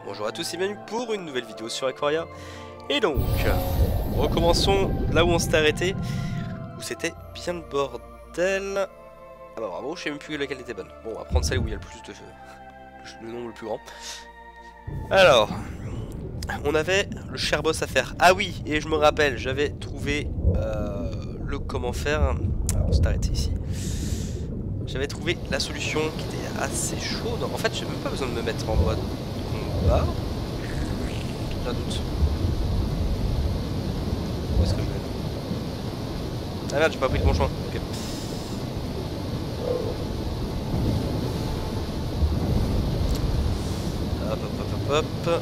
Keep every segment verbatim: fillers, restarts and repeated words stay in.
Bonjour à tous et bienvenue pour une nouvelle vidéo sur Aquaria. Et donc, recommençons là où on s'était arrêté, où c'était bien le bordel. Ah bah bravo, je sais même plus laquelle était bonne. Bon, on va prendre celle où il y a le plus de... le nombre le plus grand. Alors, on avait le cher boss à faire. Ah oui, et je me rappelle, j'avais trouvé euh, le comment faire. Alors, on s'est arrêté ici. J'avais trouvé la solution qui était assez chaude. En fait, j'ai même pas besoin de me mettre en mode combat. J'ai un doute. Où est-ce que je vais? Ah merde, j'ai pas pris le bon chemin. Ok. Hop, hop, hop, hop, hop.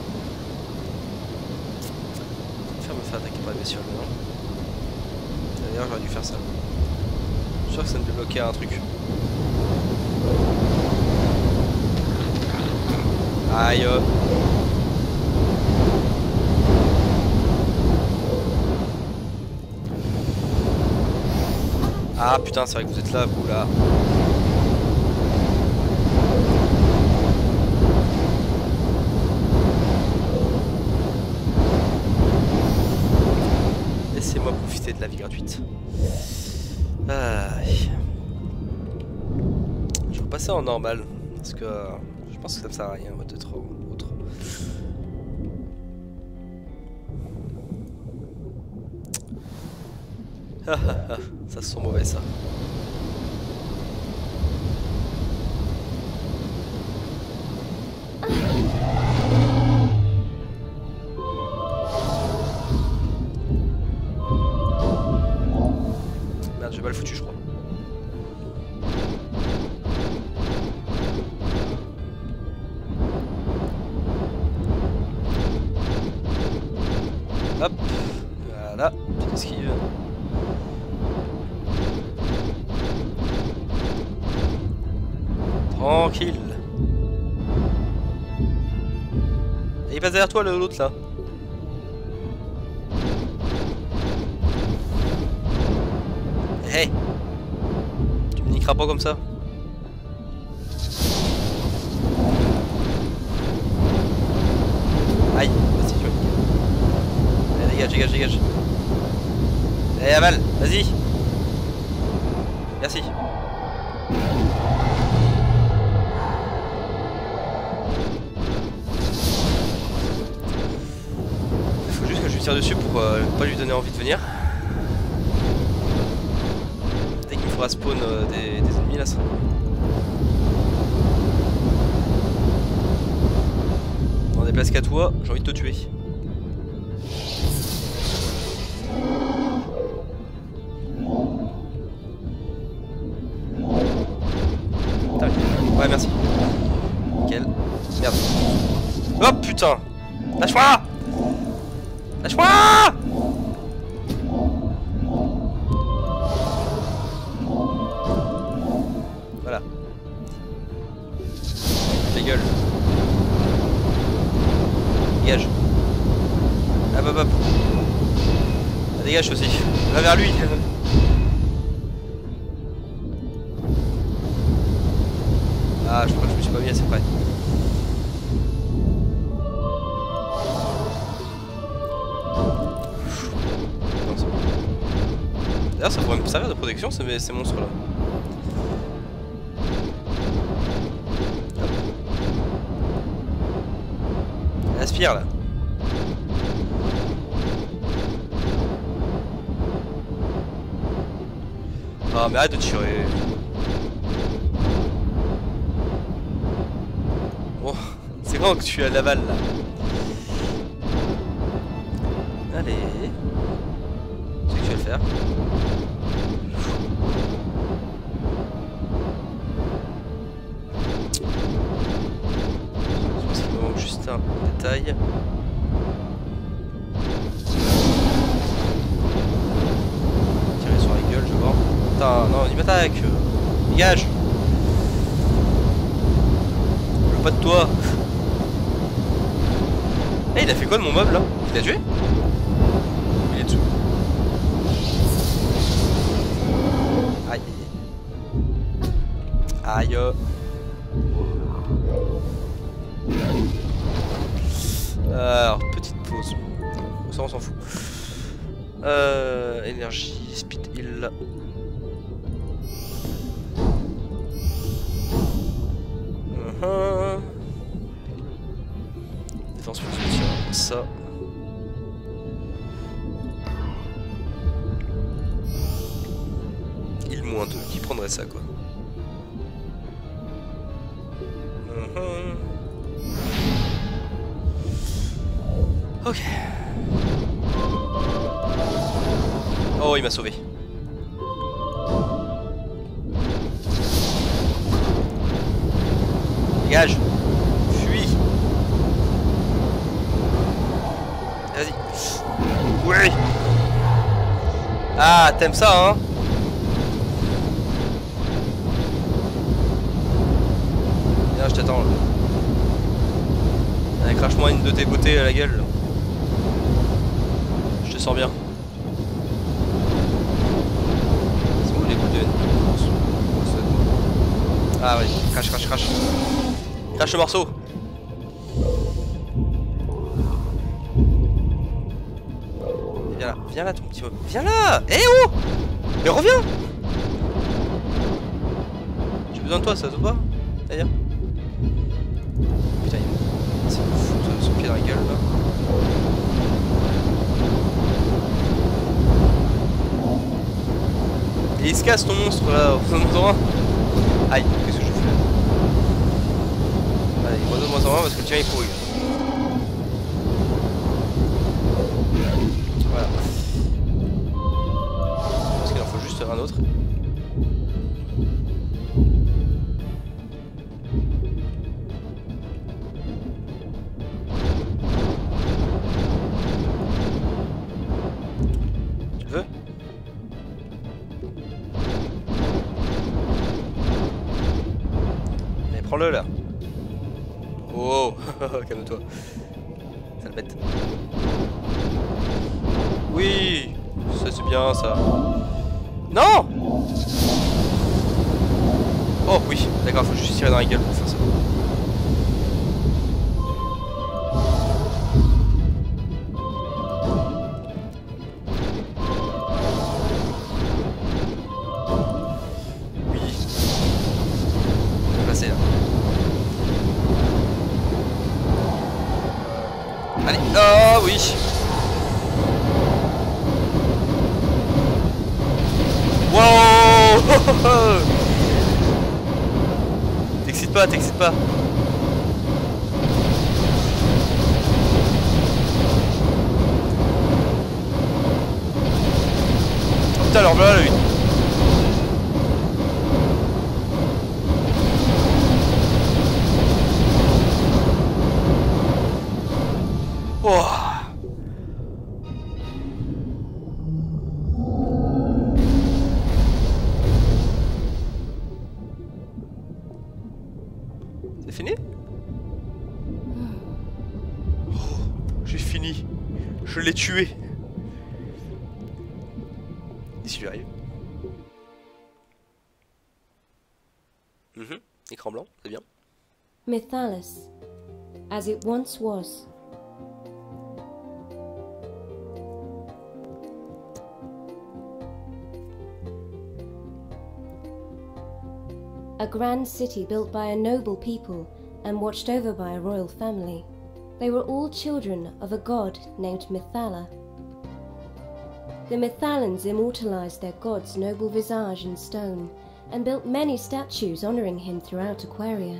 Je préfère me faire attaquer par les bestioles maintenant. D'ailleurs, j'aurais dû faire ça. Je suis sûr que ça me débloquait un truc. Aïe. Ah putain, c'est vrai que vous êtes là, vous là. Laissez-moi profiter de la vie gratuite. Aïe. Je vais passer en normal, parce que euh, je pense que ça ne sert à rien d'être autre. Ah ah ah, ça sent mauvais ça. Merde, j'ai mal foutu je crois. Hop, voilà, petite esquive. Tranquille. Et il passe derrière toi l'autre là. Hey, tu me niqueras pas comme ça. Aïe, vas-y, tu vois. Allez, dégage, dégage, dégage. Allez, aval, vas-y. Merci. Il faut juste que je lui tire dessus pour euh, pas lui donner envie de venir. Dès qu'il me fera spawn euh, des, des ennemis là, ça. On déplace qu'à toi, j'ai envie de te tuer. Ouais, merci. Nickel. Merde. Oh putain! Lâche-moi! Lâche-moi! Voilà. Les gueules. Dégage. Hop hop hop. Ah, dégage aussi. Va vers lui. Ah, je crois que je me suis pas mis assez près. D'ailleurs, ça pourrait me servir de protection ces, ces monstres là. Aspire là. Ah, mais arrête de tirer. Bon, c'est grand que tu es à l'aval là. Allez. C'est ce que tu vas le faire. Je pense qu'il me manque juste un détail. Tirer sur la gueule, je vois. Putain, non, il m'attaque. Dégage. Je veux pas de toi. Eh, hey, il a fait quoi de mon mob là? Il l'a tué? Il est dessous. Aïe. Aïe. chose. Ça on s'en fout. Euh, énergie, speed heal. Uh-huh. Défense plus tir, ça. Il moins deux, qui prendrait ça quoi. Uh-huh. Ok. Oh, il m'a sauvé. Dégage. Fuis. Vas-y. Oui. Ah, t'aimes ça, hein? Viens, je t'attends là. Allez, crache-moi une de tes beautés à la gueule. Là. Je te sens bien. C'est où les bouts de... Ah oui, crache, crache, crache. Crache le morceau. Viens là, viens là ton petit... Viens là. Eh oh. Mais reviens. J'ai besoin de toi, ça se voit pas? D'ailleurs. Putain, il s'est foutu son pied dans la gueule là. Et il se casse ton monstre là, redonne-moi un. Aïe, qu'est-ce que je fais là? Allez, redonne-moi un parce que le tien est pourri. Voilà. Je pense qu'il en faut juste un autre. Tu le veux? Allez, prends-le là. Oh, calme-toi. Sale bête. Oui, ça c'est bien ça. Non. Oh oui, d'accord, faut juste tirer dans la gueule pour faire ça. Oui. Je vais passer là. Allez, oh oui. Wow. T'excites pas, t'excites pas. Oh putain, alors voilà lui. Oh. C'est fini? Oh, j'ai fini. Je l'ai tué. Et si lui arrive? Mm-hmm. Écran blanc, c'est bien. Mythalis, as it once was. A grand city built by a noble people and watched over by a royal family. They were all children of a god named Mythala. The Mythalans immortalized their god's noble visage in stone and built many statues honoring him throughout Aquaria.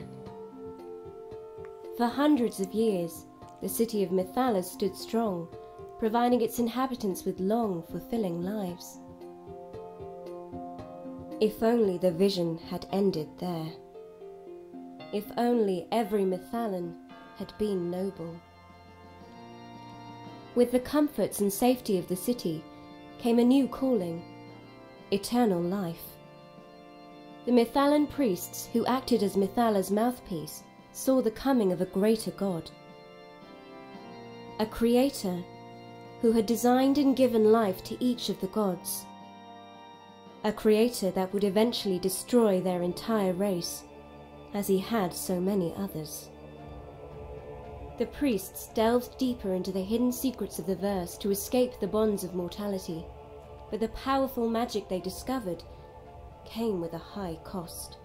For hundreds of years, the city of Mythalis stood strong, providing its inhabitants with long, fulfilling lives. If only the vision had ended there. If only every Mythalan had been noble. With the comforts and safety of the city came a new calling, eternal life. The Mythalan priests who acted as Mythala's mouthpiece saw the coming of a greater god. A creator who had designed and given life to each of the gods. A creator that would eventually destroy their entire race, as he had so many others. The priests delved deeper into the hidden secrets of the verse to escape the bonds of mortality, but the powerful magic they discovered came with a high cost.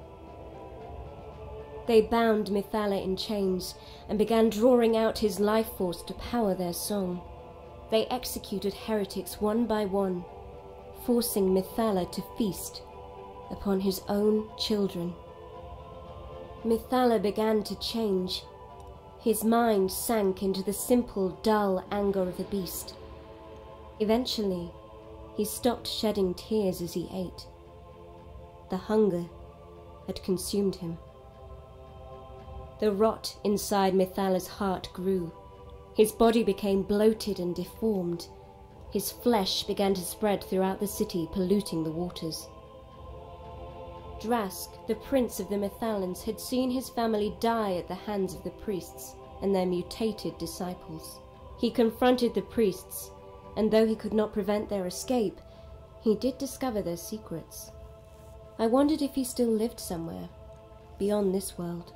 They bound Mythala in chains and began drawing out his life force to power their song. They executed heretics one by one, forcing Mythala to feast upon his own children. Mythala began to change. His mind sank into the simple, dull anger of the beast. Eventually, he stopped shedding tears as he ate. The hunger had consumed him. The rot inside Mythala's heart grew. His body became bloated and deformed. His flesh began to spread throughout the city, polluting the waters. Drask, the prince of the Mythalans, had seen his family die at the hands of the priests and their mutated disciples. He confronted the priests, and though he could not prevent their escape, he did discover their secrets. I wondered if he still lived somewhere, beyond this world.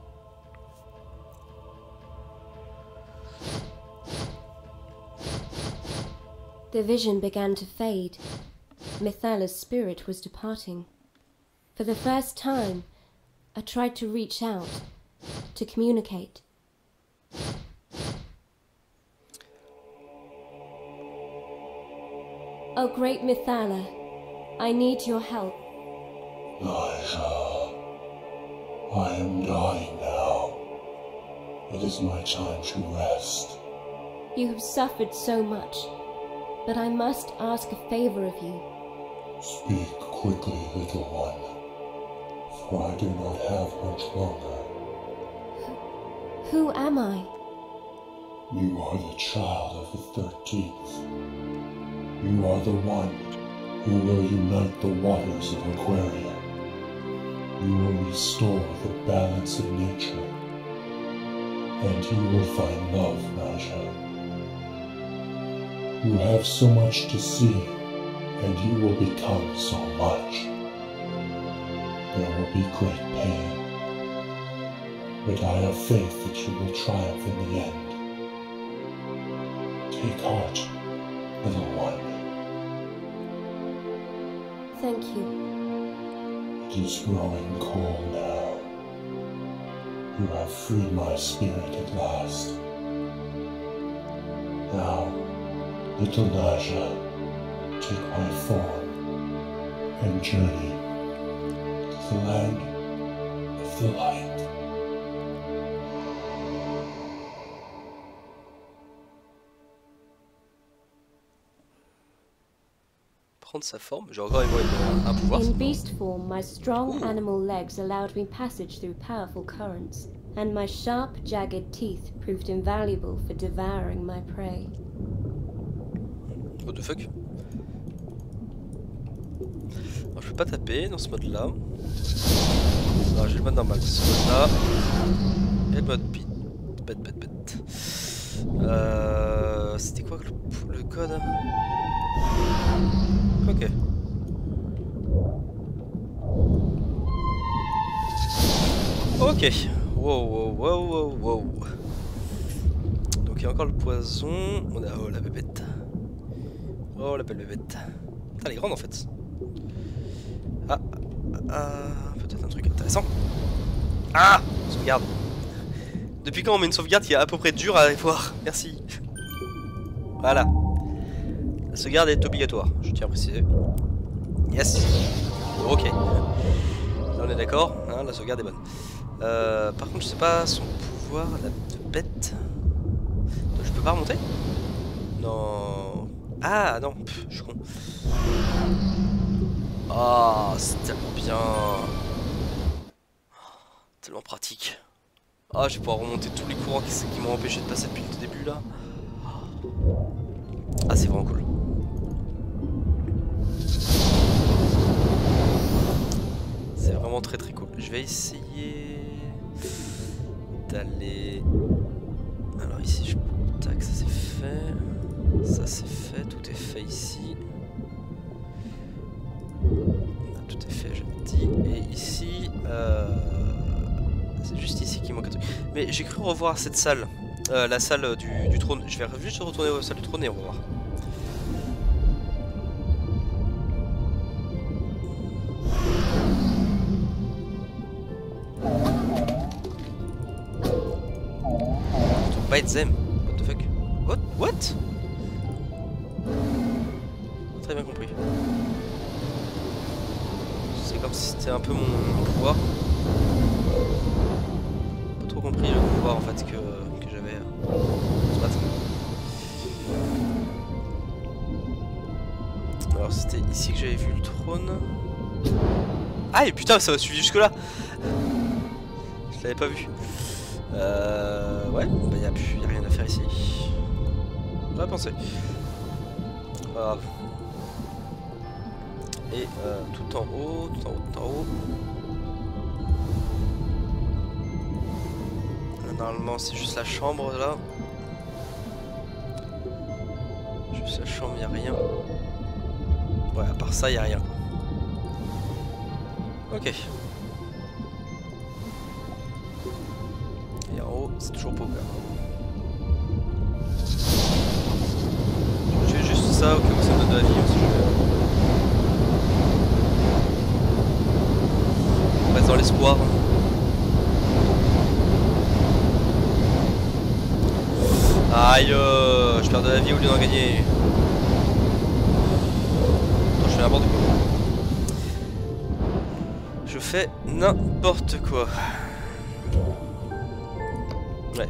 The vision began to fade. Mythala's spirit was departing. For the first time, I tried to reach out, to communicate. Oh, great Mythala, I need your help. Naja, I am dying now. It is my time to rest. You have suffered so much, but I must ask a favor of you. Speak quickly, little one, for I do not have much longer. Who am I? You are the child of the thirteenth. You are the one who will unite the waters of Aquaria. You will restore the balance of nature, and you will find love, Naja. You have so much to see, and you will become so much. There will be great pain, but I have faith that you will triumph in the end. Take heart, little one. Thank you. It is growing cold now. You have freed my spirit at last. Now, little Naja, take my form and journey to the land of the light. Prendre sa forme, j'ai encore un, un pouvoir. In beast form, my strong animal legs allowed me passage through powerful currents, and my sharp, jagged teeth proved invaluable for devouring my prey. What the fuck? Alors, je peux pas taper dans ce mode là. Non, j'ai le mode normal, ce mode là. Et le mode bête, bête, bête, bête. Euh, C'était quoi le, le code? Ok. Ok. Wow, wow, wow, wow, wow. Donc il y a encore le poison. On a... Oh la bébête. Oh la belle bébête. Elle est grande en fait. Ah, ah peut-être un truc intéressant. Ah, sauvegarde. Depuis quand on met une sauvegarde qui est à peu près dure à voir? Merci. Voilà. La sauvegarde est obligatoire, je tiens à préciser. Yes. Ok. Là on est d'accord, hein, la sauvegarde est bonne. Euh, par contre je sais pas son pouvoir, la bête. Je peux pas remonter? Non. Ah non, pff, je suis con. Ah, oh, c'est tellement bien. Tellement pratique. Ah, je vais pouvoir remonter tous les courants qui, qui m'ont empêché de passer depuis le début là. Ah, c'est vraiment cool. C'est vraiment très très cool. Je vais essayer d'aller... Alors ici, je... Tac, ça c'est fait. Ça c'est fait, tout est fait ici. Tout est fait, je dis. Et ici, euh... c'est juste ici qu'il manque un truc. Mais j'ai cru revoir cette salle Euh, la salle du, du trône. Je vais juste retourner à la salle du trône et on va voir. Bite them. What the fuck? What? What? Très bien compris. C'est comme si c'était un peu mon, mon pouvoir. Pas trop compris le pouvoir en fait que, que j'avais. Ce matin. Alors c'était ici que j'avais vu le trône. Ah et putain ça m'a suivi jusque là. Je l'avais pas vu. Euh... Ouais, bah y'a plus, y a rien à faire ici. J'aurais pensé. Pas grave. Et euh, tout en haut, tout en haut, tout en haut. Là, normalement c'est juste la chambre là. Juste la chambre, y'a rien. Ouais, à part ça, y'a rien. Ok. Et en haut, c'est toujours pas ouvert. Je vais tuer juste ça au cas où ça me donne de la vie aussi. On reste dans l'espoir. Aïe, euh, je perds de la vie au lieu d'en gagner. Non, je fais n'importe quoi. Je fais n'importe quoi. Ouais.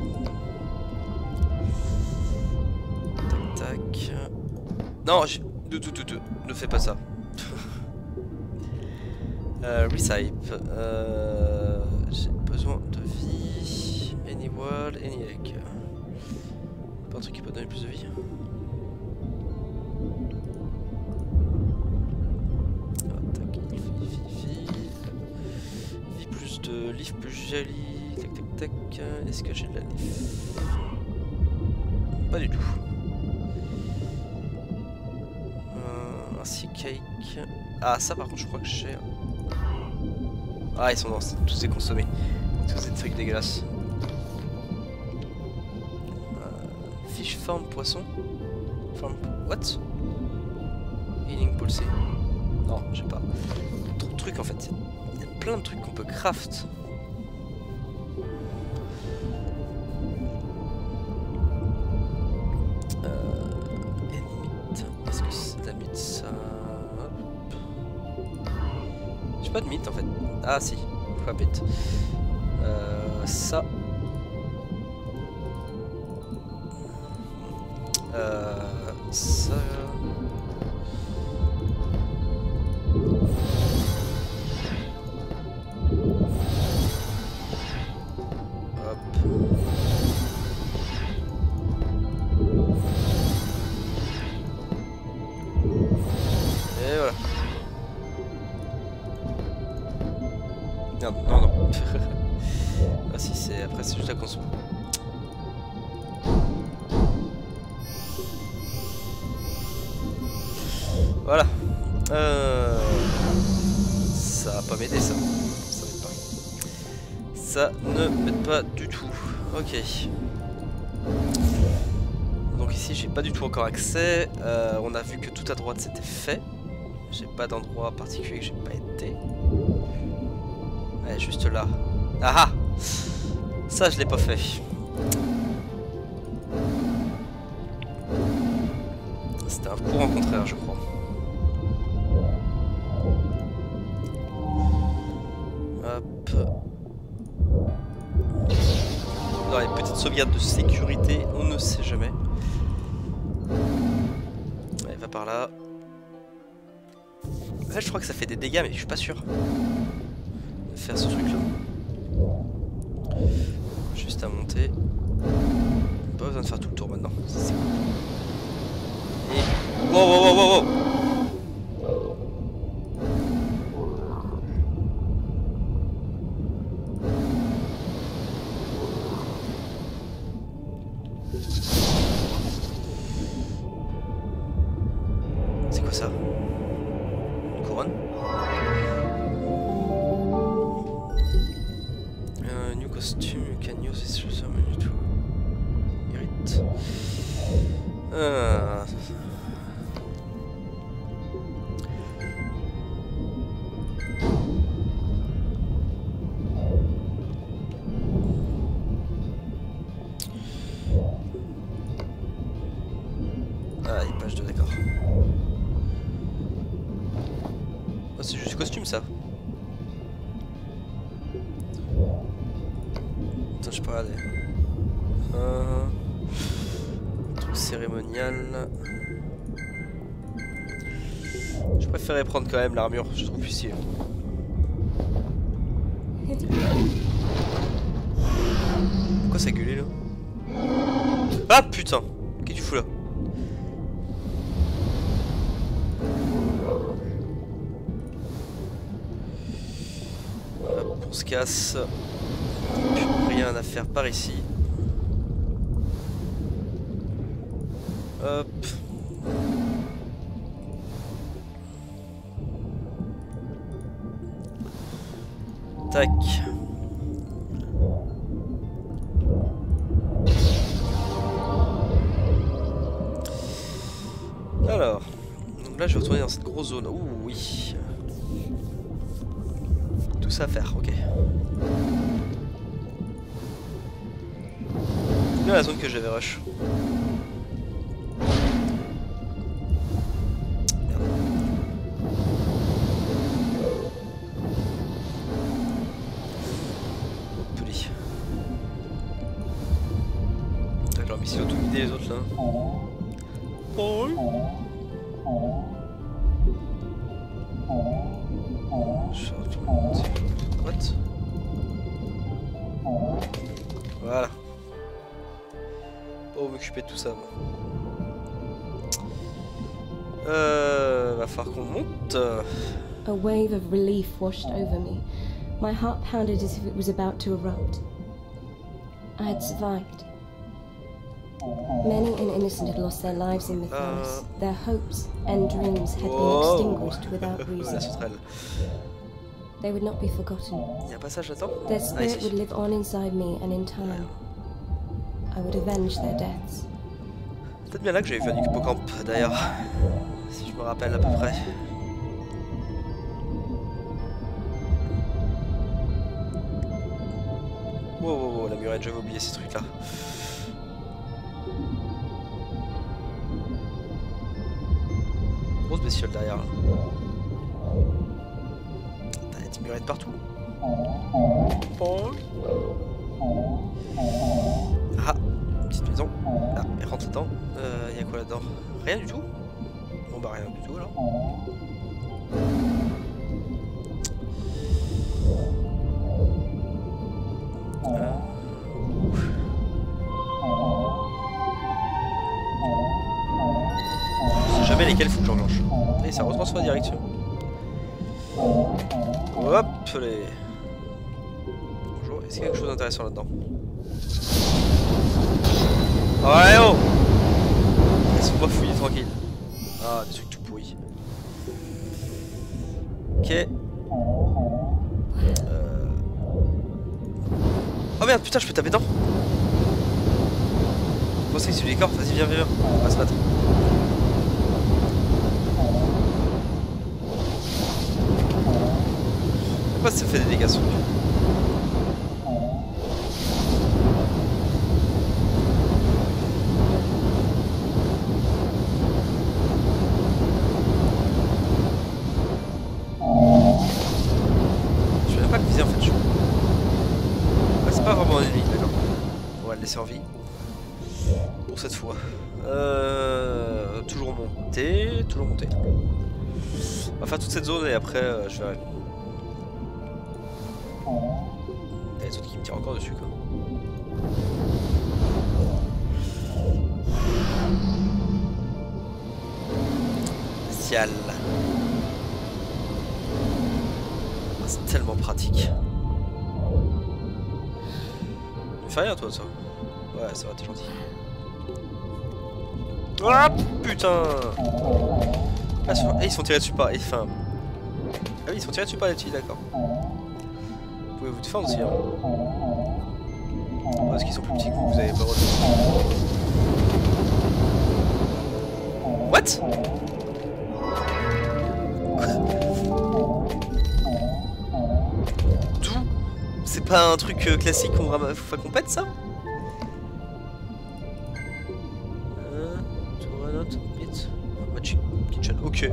Tac, tac. Non, j'ai... Ne, ne, ne, ne fais pas ça. euh, Recipe. Euh, j'ai besoin de vie. Any wall, any egg. Pas un truc qui peut donner plus de vie. Ah, tac, vie, vie, vie. Vie plus de livre plus joli. Tac, tac, tac. Est-ce que j'ai de la leaf? Pas du tout. Euh, un sea cake. Ah, ça par contre, je crois que j'ai. Ah, ils sont dans tous ces consommés. Tous ces trucs dégueulasses. Euh, fish farm poisson. Farm. What? Healing pulsé. Non, je sais pas. Trop de trucs en fait. Il y a plein de trucs qu'on peut craft. Pas de mythe en fait. Ah si, crap it. Euh, ça. Euh, ça. Hop. Et voilà. Non, non, non. Ah si, c'est après c'est juste la conso. Voilà. Euh... Ça va pas m'aider ça. Ça m'aide pas. Ça ne m'aide pas du tout. Ok. Donc ici j'ai pas du tout encore accès. Euh, on a vu que tout à droite c'était fait. J'ai pas d'endroit particulier que j'ai pas été. Ouais, juste là. Ah ah! Ça, je l'ai pas fait. C'était un courant contraire, je crois. Hop. Dans les petites sauvegardes de sécurité, on ne sait jamais. Allez, va par là. Là, je crois que ça fait des dégâts, mais je suis pas sûr. Faire ce truc là. Juste à monter. Pas besoin de faire tout le tour maintenant. C'est cool. Et. Wow wow wow wow wow. C'est quoi ça? Une couronne? Costume, you can use this resume to fait. Euh... Ah, il y a page deux, d'accord. Oh, c'est juste du costume ça. Attends, je peux regarder. Euh... Truc cérémonial. Je préférais prendre quand même l'armure, je trouve plus stylé. Pourquoi ça gueulait là? Ah putain! Qu'est-ce que tu fous là? Hop, on se casse. Plus rien à faire par ici. Hop. Tac. Alors, donc là je vais retourner dans cette grosse zone. Ouh oui. Tout ça à faire, ok. Là la zone que j'avais rush. Merde. Poli. J'ai envie de tout vider les autres là. Oh. Je retourne. What? Voilà. Oh, m'occuper de tout ça. Euh. Va falloir qu'on monte. A wave of relief washed over me. My heart pounded as if it was about to erupt. I had survived. Many an innocent had lost their lives in Mythalis. Uh... Their hopes and dreams had oh. been extinguished without reason. La sauterelle. They would not be forgotten. Il y a un passage là-dedans? Their spirit ah, would live on inside me, and in time, I would avenge their deaths. C'est peut-être bien là que j'avais vu un hippocampe d'ailleurs, si je me rappelle à peu près. Wow, wow, wow, la murette, j'avais oublié ces trucs là. Grosse bestiole derrière là. T'as des murettes partout. Ah, petite maison. Ah, elle rentre dedans. Euh, y'a quoi là-dedans? Rien du tout. Bon bah rien du tout alors. Euh... Je sais jamais lesquels faut que j'enclenche. Et ça retransfère direction. Hop les. Bonjour, est-ce qu'il y a quelque chose d'intéressant là-dedans? Ouais oh! Laisse-moi fouiller tranquille. Ah, des trucs tout pourris. Ok. Euh... Oh merde, putain, je peux taper dedans? Je pensais que c'est du décor, vas-y, viens, viens, viens. On va se battre. Pourquoi ça fait des dégâts ce truc? Je vais même pas le viser en fait. Je... Ah, c'est pas vraiment un ennemi, d'accord. On va le laisser en vie. Pour cette fois. Euh... Toujours monter, toujours monter. On va faire toute cette zone et après euh, je verrai. Il y a des autres qui me tirent encore dessus quoi. Cial. C'est tellement pratique. Tu fais rien toi ça? Ouais ça va, t'es gentil. Ah putain. Ah, ils sont tirés dessus par... Enfin... Ah oui ils sont tirés dessus par les petits, d'accord. Vous pouvez vous défendre aussi hein. Parce qu'ils sont plus petits que vous, vous avez pas le droit de... What? D'où? C'est pas un truc euh, classique qu'on ram... enfin, qu'on pète ça? euh, Kitchen, ok.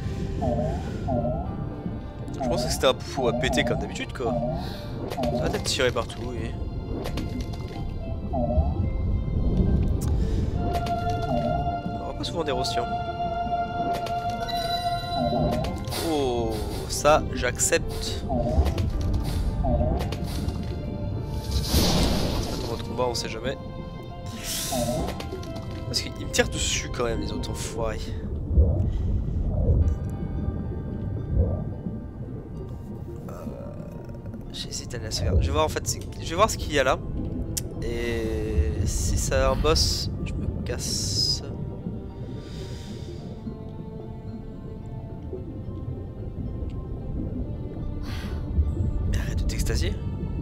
Je pensais que c'était un pou à péter comme d'habitude quoi. Ça va être tiré partout, oui. On va pas souvent des rostions. Oh, ça j'accepte. Dans votre combat, on sait jamais. Parce qu'ils me tirent dessus quand même, les autres enfoirés. J'hésite à aller la sauvegarder. Je vais voir en fait, je vais voir ce qu'il y a là. Et si c'est un boss, je me casse. Mais arrête de t'extasier.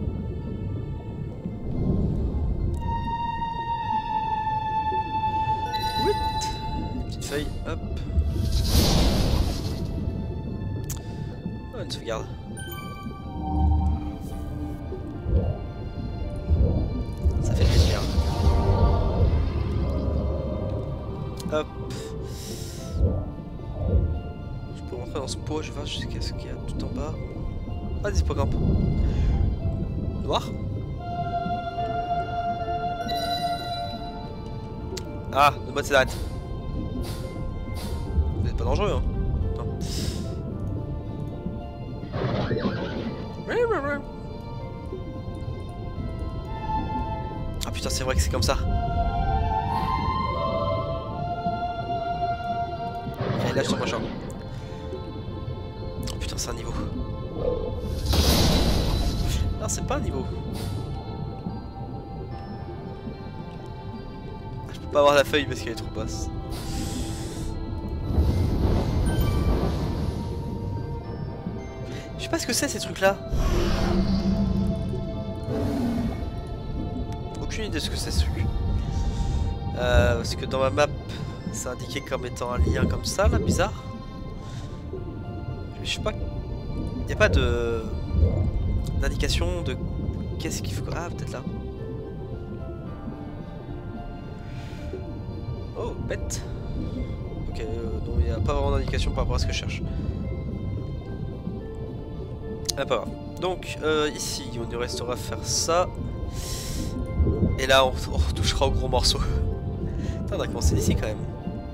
Une petite feuille, hop. Oh, une sauvegarde. Ça fait plaisir. Hop. Je peux rentrer dans ce pot, je vais voir jusqu'à ce qu'il y a tout en bas. Ah, des hippocampe. Noir. Ah, le mode s'arrête. Vous n'êtes pas dangereux, hein? Non. Ah putain, c'est vrai que c'est comme ça. Allez, lâche ton machin. Oh putain, c'est un niveau. Non, c'est pas un niveau. Je peux pas avoir la feuille parce qu'elle est trop basse. Je sais pas ce que c'est ces trucs là. Aucune idée de ce que c'est ce truc. Euh, parce que dans ma map, c'est indiqué comme étant un lien comme ça, là, bizarre. Je sais pas. Il n'y a pas de d'indication de qu'est-ce qu'il faut. Ah, peut-être là. Oh, bête. Ok, euh, donc il n'y a pas vraiment d'indication par rapport à ce que je cherche. Ah, pas grave. Donc, euh, ici, on nous restera à faire ça. Et là, on, on retouchera au gros morceau. Putain, on a commencé d'ici quand même.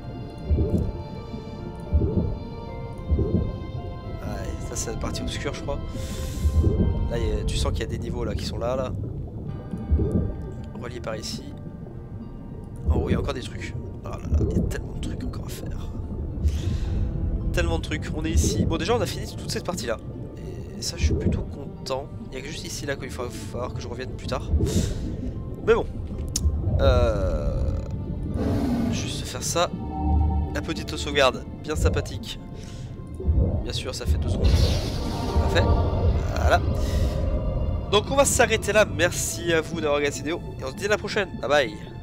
Ouais, ça, c'est la partie obscure, je crois. Là, y a, tu sens qu'il y a des niveaux là qui sont là, là. Reliés par ici. En haut, il y a encore des trucs. Oh là là, il y a tellement de trucs encore à faire. Tellement de trucs. On est ici. Bon, déjà, on a fini toute cette partie-là. Et ça, je suis plutôt content. Il y a que juste ici, là, qu'il va falloir que je revienne plus tard. Mais bon. Euh... Juste faire ça. La petite sauvegarde, bien sympathique. Bien sûr, ça fait deux secondes. Parfait. Voilà. Donc, on va s'arrêter là. Merci à vous d'avoir regardé cette vidéo. Et on se dit à la prochaine. Bye bye.